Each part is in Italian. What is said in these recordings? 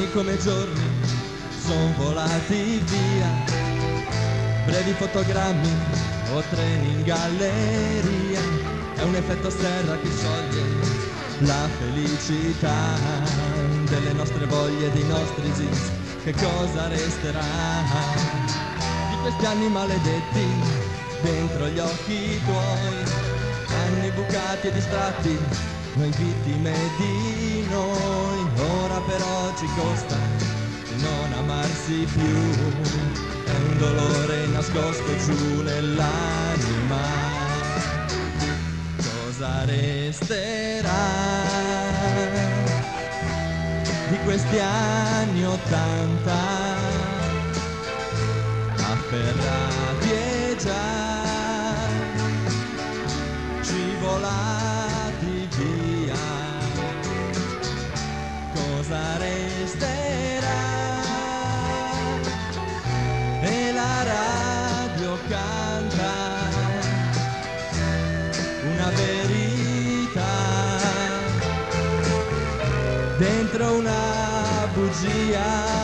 come giorni son volati via, brevi fotogrammi o treni in galleria, è un effetto serra che scioglie la felicità delle nostre voglie, dei nostri jeans. Che cosa resterà di questi anni maledetti dentro gli occhi tuoi, anni bucati e distratti, noi vittime di noi. Ora però ci costa non amarsi più, è un dolore nascosto giù nell'anima. Cosa resterà di questi anni '80, afferrati e già scivolati via? Cosa resterà? E la radio canta una verità dentro una bugia.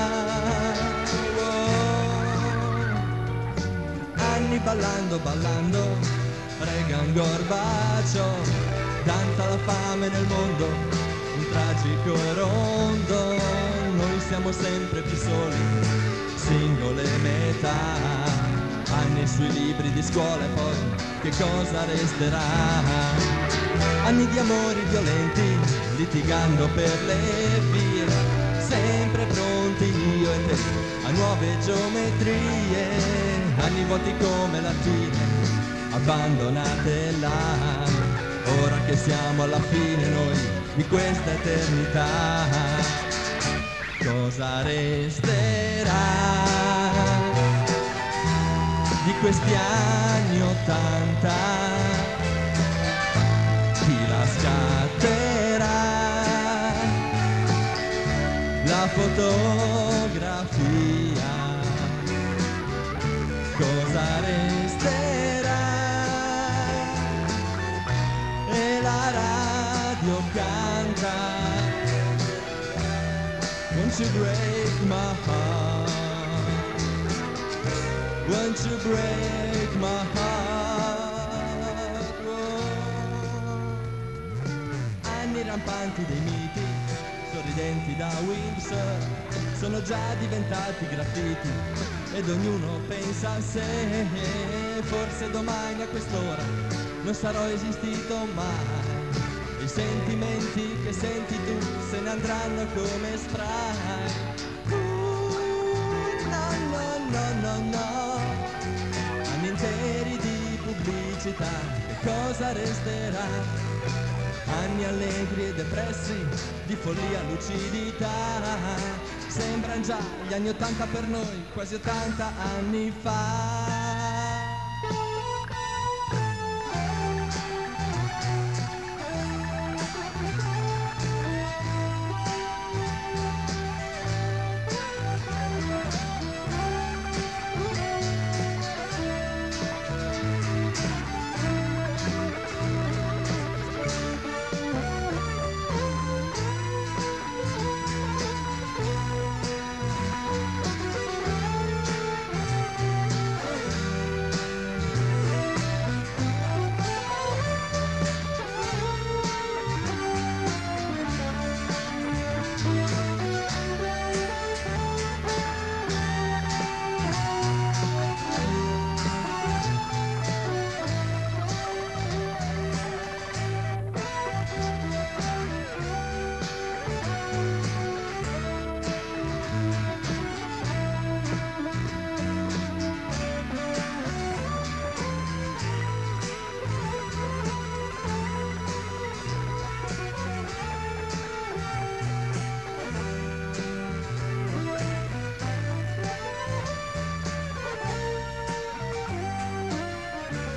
Anni ballando, ballando, Reagan, Gorbaciov, tanta la fame nel mondo, un tragico rondo. Noi siamo sempre più soli, singole metà. Anni sui libri di scuola e poi che cosa resterà? Anni di amori violenti, litigando per le vie, sempre pronti io e te a nuove geometrie. Anni vuoti come lattine, abbandonate là, ora che siamo alla fine noi di questa eternità. Cosa resterà di questi anni '80? Chi la scatterà la fotografia? Cosa resterà? E la radio canta Won't you break my heart? Won't you break my heart? Oh. Anni rampanti dei miti, sorridenti da Windsor, sono già diventati graffiti ed ognuno pensa a sé. Forse domani a quest'ora non sarò esistito mai. I sentimenti che senti tu se ne andranno come spray. No, no, no, no, no. Anni interi di pubblicità, che cosa resterà? Anni allegri e depressi, di follia, lucidità. Sembran già gli anni '80 per noi, quasi 80 anni fa.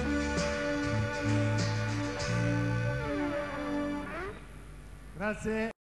Grazie.